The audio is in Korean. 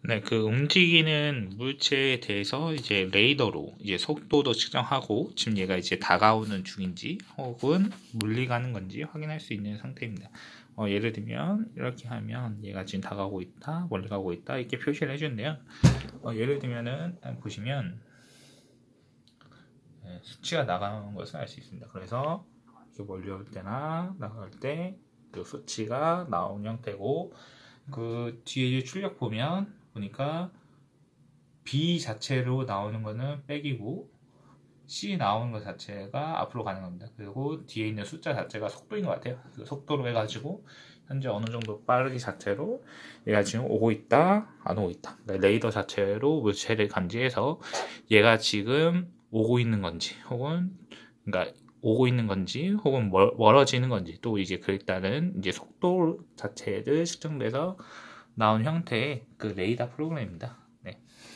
네, 그 움직이는 물체에 대해서 이제 레이더로 이제 속도도 측정하고 지금 얘가 이제 다가오는 중인지 혹은 물리가는 건지 확인할 수 있는 상태입니다. 예를 들면 이렇게 하면 얘가 지금 다가오고 있다, 멀리 가고 있다 이렇게 표시를 해주는데요. 예를 들면은 보시면 수치가 나가는 것을 알 수 있습니다. 그래서 이렇게 멀리 올 때나 나갈 때 그 수치가 나온 형태고, 그 뒤에 출력 보니까 B 자체로 나오는 거는 백이고 C 나오는 것 자체가 앞으로 가는 겁니다. 그리고 뒤에 있는 숫자 자체가 속도인 것 같아요. 그 속도로 해가지고 현재 어느 정도 빠르기 자체로 얘가 지금 오고 있다, 안 오고 있다. 그러니까 레이더 자체로 물체를 감지해서 얘가 지금 오고 있는 건지 혹은 그러니까 오고 있는 건지 혹은 멀어지는 건지 또 이제 그에 따른 이제 속도 자체를 측정돼서 나온 형태의 그 레이더 프로그램입니다. 네.